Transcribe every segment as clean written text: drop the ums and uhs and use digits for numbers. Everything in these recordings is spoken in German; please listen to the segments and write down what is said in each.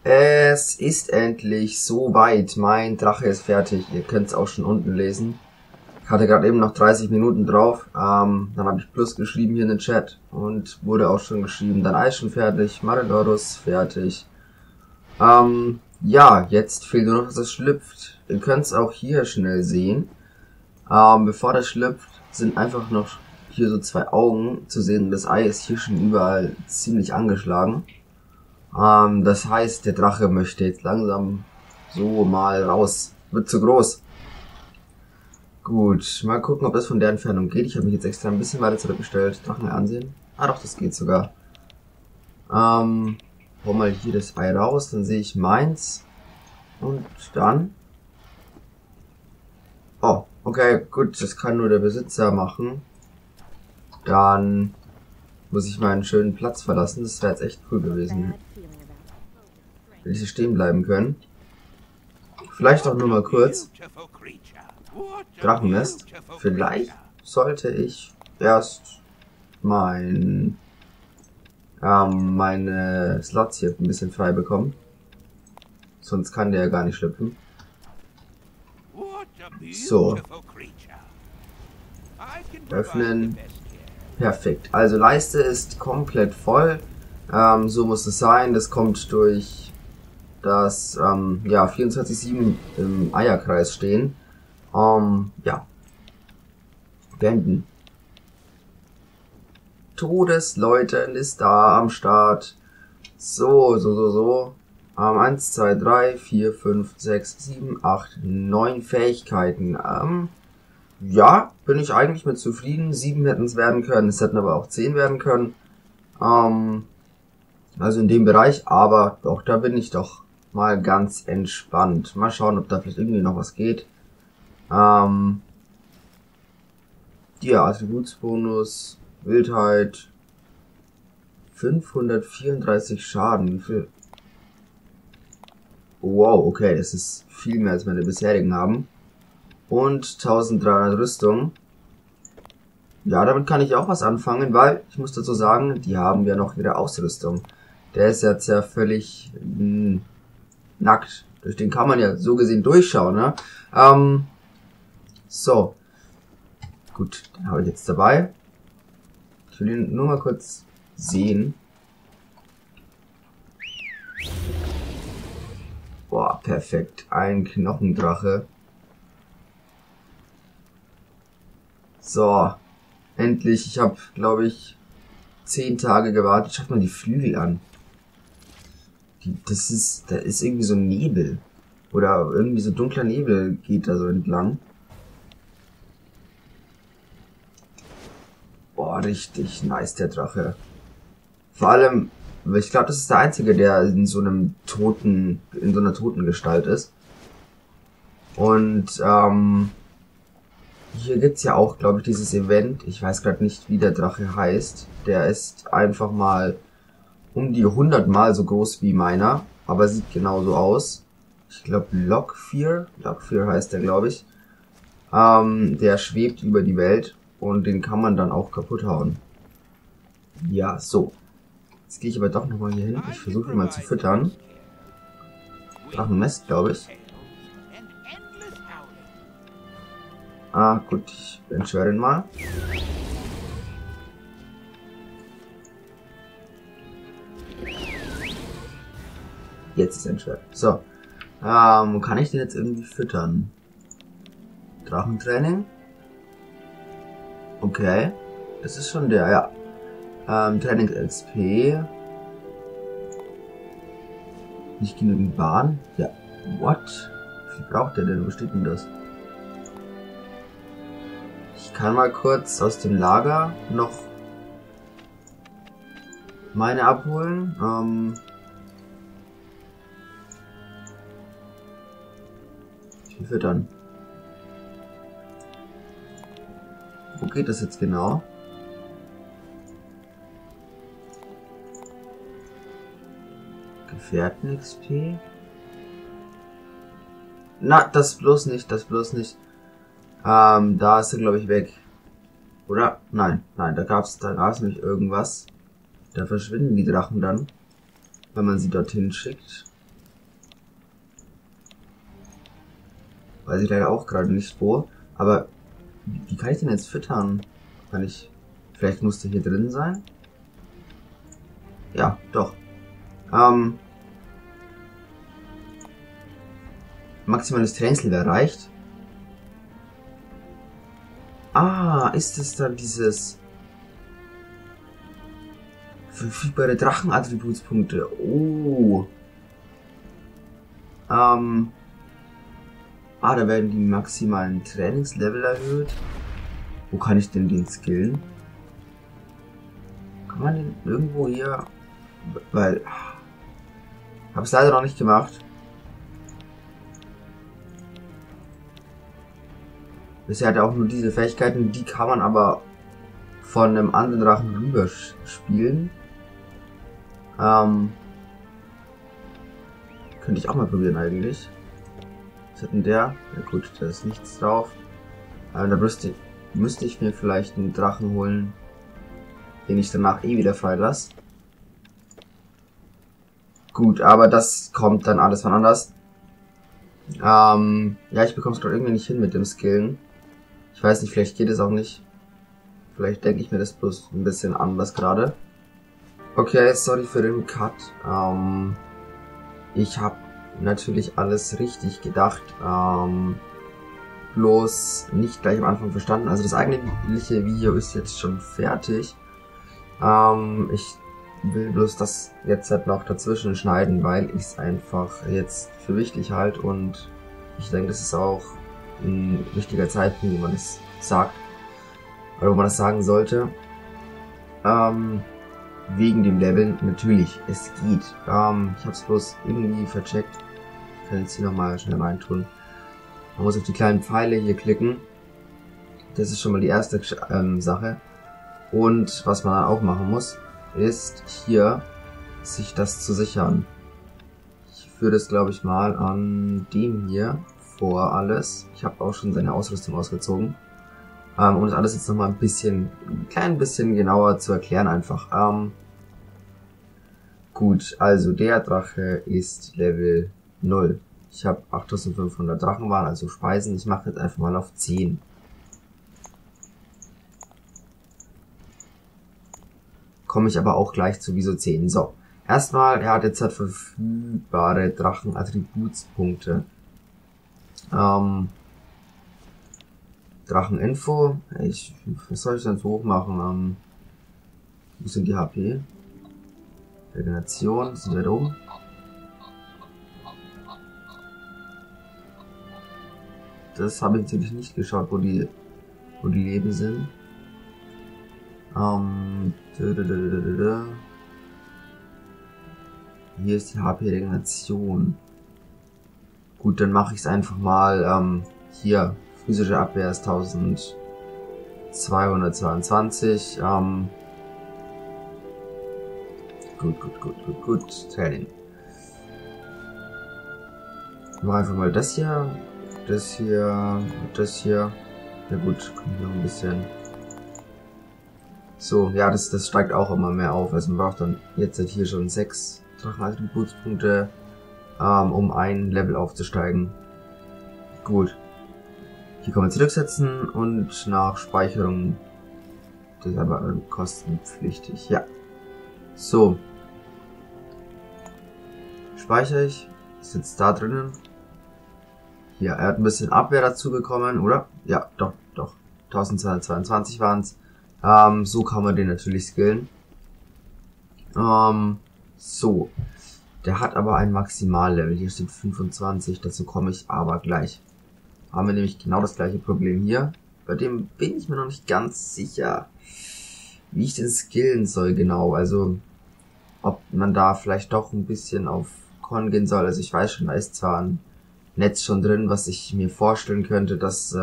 Es ist endlich soweit. Mein Drache ist fertig. Ihr könnt es auch schon unten lesen. Ich hatte gerade eben noch 30 Minuten drauf. Dann habe ich Plus geschrieben hier in den Chat. Und wurde auch schon geschrieben. Dann Eis schon fertig. Maredorus fertig. Ja, jetzt fehlt nur noch, dass es schlüpft. Ihr könnt es auch hier schnell sehen. Bevor das schlüpft, sind einfach noch hier so zwei Augen zu sehen. Das Ei ist hier schon überall ziemlich angeschlagen. Das heißt, der Drache möchte jetzt langsam so mal raus. Wird zu groß. Gut, mal gucken, ob das von der Entfernung geht. Ich habe mich jetzt extra ein bisschen weiter zurückgestellt. Drachen ansehen. Ah doch, das geht sogar. Hol mal hier das Ei raus, dann sehe ich meins. Und dann... Oh, okay, gut, das kann nur der Besitzer machen. Dann muss ich meinen schönen Platz verlassen. Das wäre jetzt echt cool gewesen. Hätte ich hier stehen bleiben können. Vielleicht auch nur mal kurz. Drachennest. Vielleicht sollte ich erst meine Slots hier ein bisschen frei bekommen. Sonst kann der ja gar nicht schlüpfen. So. Öffnen. Perfekt. Also Leiste ist komplett voll. So muss es sein. Das kommt durch das ja 24/7 im Eierkreis stehen. Ja. Beenden. Todesläuten ist da am Start. So. 1, 2, 3, 4, 5, 6, 7, 8, 9 Fähigkeiten. Ja, bin ich eigentlich mit zufrieden. 7 hätten es werden können, es hätten aber auch 10 werden können. Also in dem Bereich, aber doch, da bin ich doch mal ganz entspannt. Mal schauen, ob da vielleicht irgendwie noch was geht. Ja, Attributsbonus, Wildheit, 534 Schaden. Wie viel? Wow, okay, das ist viel mehr als meine bisherigen haben. Und 1300 Rüstung. Ja, damit kann ich auch was anfangen, weil, ich muss dazu sagen, die haben ja noch ihre Ausrüstung. Der ist jetzt ja völlig nackt. Durch den kann man ja so gesehen durchschauen, ne? So. Gut, den habe ich jetzt dabei. Ich will ihn nur mal kurz sehen. Boah, perfekt. Ein Knochendrache. So. Endlich. Ich habe, glaube ich, 10 Tage gewartet. Schaut mal die Flügel an. Da ist irgendwie so Nebel. Oder irgendwie so dunkler Nebel geht da so entlang. Boah, richtig nice, der Drache. Vor allem, ich glaube, das ist der einzige, der in so einer Totengestalt ist. Und hier gibt's ja auch, glaube ich, dieses Event. Ich weiß gerade nicht, wie der Drache heißt. Der ist einfach mal um die 100 Mal so groß wie meiner, aber sieht genauso aus. Ich glaube, Lockfear heißt der, glaube ich. Der schwebt über die Welt und den kann man dann auch kaputt hauen. Ja, so. Jetzt gehe ich aber doch nochmal hier hin. Ich versuche ihn mal zu füttern. Drachennest, glaube ich. Ah, gut, ich entschwöre ihn mal. Jetzt ist er entschwört. So. Kann ich den jetzt irgendwie füttern? Drachentraining? Okay. Das ist schon der, ja. Training XP. Nicht genügend Bahn? Ja. What? Wie viel braucht der denn? Wo steht denn das? Ich kann mal kurz aus dem Lager noch meine abholen. Ich will füttern. Wo geht das jetzt genau? Gefährten XP? Na, das bloß nicht, das bloß nicht. Da ist er, glaube ich, weg. Oder? Nein, da gab's nämlich irgendwas. Da verschwinden die Drachen dann, wenn man sie dorthin schickt. Weiß ich leider auch gerade nicht wo. Aber wie kann ich den jetzt füttern? Kann ich... Vielleicht muss der hier drin sein? Ja, doch. Maximales Trainingslevel erreicht. Ah, ist es dann dieses... Verfügbare Drachenattributspunkte. Oh. Da werden die maximalen Trainingslevel erhöht. Wo kann ich denn den skillen? Kann man den irgendwo hier... Weil... Habe es leider noch nicht gemacht. Bisher hat er auch nur diese Fähigkeiten. Die kann man aber von einem anderen Drachen rüber spielen. Könnte ich auch mal probieren eigentlich. Was hat denn der? Ja gut, da ist nichts drauf. Da müsste ich mir vielleicht einen Drachen holen, den ich danach eh wieder freilasse. Gut, aber das kommt dann alles von anders. Ja, ich bekomme es gerade irgendwie nicht hin mit dem Skillen. Ich weiß nicht, vielleicht geht es auch nicht. Vielleicht denke ich mir das bloß ein bisschen anders gerade. Okay, sorry für den Cut. Ich habe natürlich alles richtig gedacht. Bloß nicht gleich am Anfang verstanden. Also das eigentliche Video ist jetzt schon fertig. Ich will bloß das jetzt halt noch dazwischen schneiden, weil ich es einfach jetzt für wichtig halte und ich denke, das ist auch ein wichtiger Zeitpunkt, wo man das sagt oder wo man das sagen sollte. Wegen dem Level, natürlich, es geht. Ich habe es bloß irgendwie vercheckt. Ich kann jetzt hier nochmal schnell reintun. Man muss auf die kleinen Pfeile hier klicken. Das ist schon mal die erste Sache. Und was man dann auch machen muss, ist hier sich das zu sichern. Ich führe das, glaube ich, mal an dem hier vor alles. Ich habe auch schon seine Ausrüstung ausgezogen. Um das alles jetzt nochmal ein klein bisschen genauer zu erklären einfach. Gut, also der Drache ist Level 0. Ich habe 8500 Drachenwaren, also Speisen. Ich mache jetzt einfach mal auf 10. Komme ich aber auch gleich zu wieso 10. So, erstmal, er hat jetzt halt verfügbare Drachenattributspunkte. Dracheninfo. Was soll ich denn so hoch machen? Wo sind die HP? Regeneration, sind wir da oben? Das habe ich natürlich nicht geschaut, wo die Leben sind. Hier ist die HP-Regeneration. Gut, dann mache ich es einfach mal hier. Physische Abwehr ist 1222. Gut. Training. Ich mache einfach mal das hier. Das hier. Ja gut, kommt noch ein bisschen. So, ja, das steigt auch immer mehr auf. Also man braucht dann jetzt halt hier schon 6 Drachenattributspunkte, um ein Level aufzusteigen. Gut. Hier kann man zurücksetzen und nach Speicherung. Das ist aber kostenpflichtig. Ja. So. Speichere ich. Ist jetzt da drinnen. Hier, er hat ein bisschen Abwehr dazu bekommen, oder? Ja, doch. 1222 waren es. So kann man den natürlich skillen. So. Der hat aber ein Maximallevel. Hier steht 25. Dazu komme ich aber gleich. Haben wir nämlich genau das gleiche Problem hier. Bei dem bin ich mir noch nicht ganz sicher, wie ich den skillen soll genau. Also, ob man da vielleicht doch ein bisschen auf Con gehen soll. Also ich weiß schon, da ist zwar ein Netz schon drin, was ich mir vorstellen könnte, dass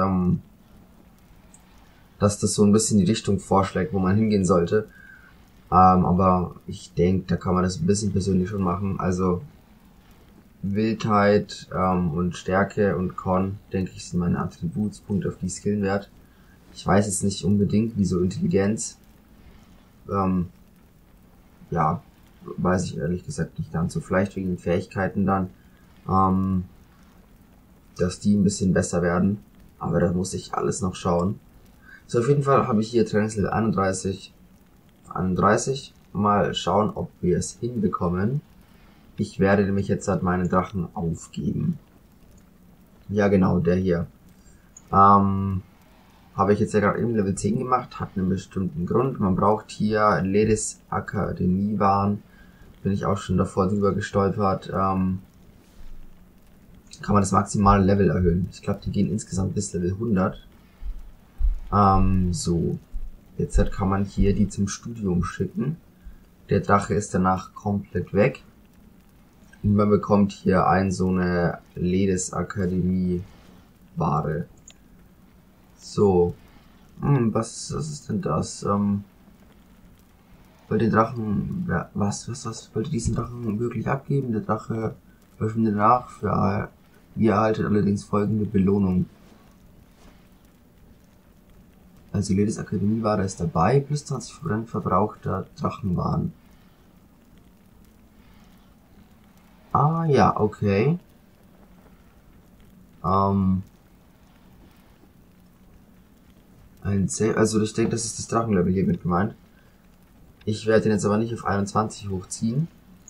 das so ein bisschen die Richtung vorschlägt, wo man hingehen sollte. Aber ich denke, da kann man das ein bisschen persönlich schon machen. Also Wildheit und Stärke und Con, denke ich, sind meine Attributspunkte, auf die ich skillen werde. Ich weiß jetzt nicht unbedingt, wieso Intelligenz. Ja, weiß ich ehrlich gesagt nicht ganz so. Vielleicht wegen den Fähigkeiten dann. dass die ein bisschen besser werden. Aber da muss ich alles noch schauen. So, auf jeden Fall habe ich hier Trainingslevel 31. Mal schauen, ob wir es hinbekommen. Ich werde nämlich jetzt halt meinen Drachen aufgeben. Ja, genau, der hier. Habe ich jetzt ja gerade eben Level 10 gemacht, hat einen bestimmten Grund. Man braucht hier Ledis Akademiewaren. Bin ich auch schon davor drüber gestolpert. Kann man das maximale Level erhöhen. Ich glaube, die gehen insgesamt bis Level 100. So. Jetzt kann man hier die zum Studium schicken. Der Drache ist danach komplett weg. Und man bekommt hier so eine Ledis Akademie Ware. So. Was ist denn das? Wollte Drachen, was wollte diesen Drachen wirklich abgeben? Der Drache öffnet nach, ihr erhaltet allerdings folgende Belohnung. Also Ledis Akademie Ware ist dabei, plus 20% verbrauchter Drachenwaren. Ah ja, okay. Also ich denke, das ist das Drachenlevel hier mit gemeint. Ich werde den jetzt aber nicht auf 21 hochziehen.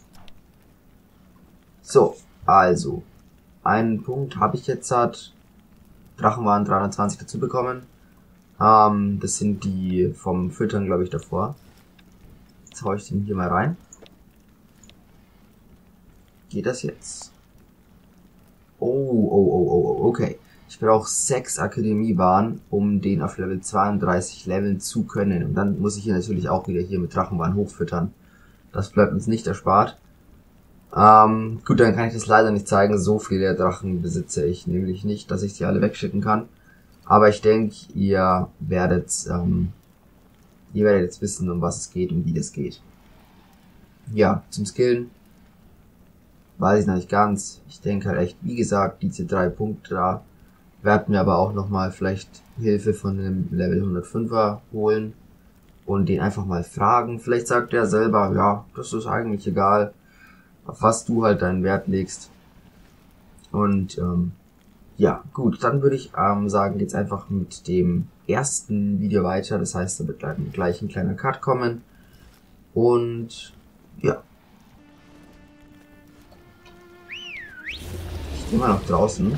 So, also. Einen Punkt habe ich jetzt Drachenwaren 320 dazu bekommen. Das sind die vom Füttern, glaube ich, davor. Jetzt haue ich den hier mal rein. Geht das jetzt? Oh, okay. Ich brauche 6 Akademiewaren, um den auf Level 32 leveln zu können. Und dann muss ich hier natürlich auch wieder hier mit Drachenwaren hochfüttern. Das bleibt uns nicht erspart. Gut, dann kann ich das leider nicht zeigen. So viele Drachen besitze ich nämlich nicht, dass ich sie alle wegschicken kann. Aber ich denke, ihr werdet jetzt wissen, um was es geht und wie das geht. Ja, zum Skillen weiß ich noch nicht ganz. Ich denke halt echt, wie gesagt, diese 3 Punkte da werden mir aber auch nochmal vielleicht Hilfe von einem Level 105er holen und den einfach mal fragen. Vielleicht sagt er selber, ja, das ist eigentlich egal, auf was du halt deinen Wert legst. Und ja, gut, dann würde ich sagen, geht's einfach mit dem ersten Video weiter. Das heißt, da wird gleich ein kleiner Cut kommen. Und ja. Ich bin immer noch draußen.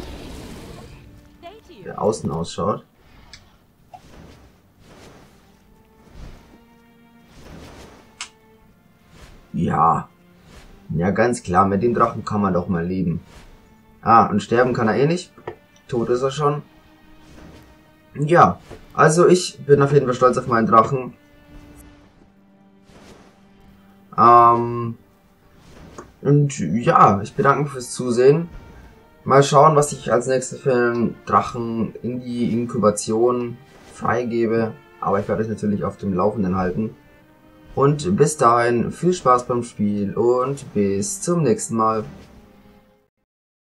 Der außen ausschaut. Ja. Ja, ganz klar, mit dem Drachen kann man doch mal leben. Ah, und sterben kann er eh nicht. Tot ist er schon. Ja, also ich bin auf jeden Fall stolz auf meinen Drachen. Und ja, ich bedanke mich fürs Zusehen. Mal schauen, was ich als nächstes für einen Drachen in die Inkubation freigebe. Aber ich werde euch natürlich auf dem Laufenden halten. Und bis dahin viel Spaß beim Spiel und bis zum nächsten Mal.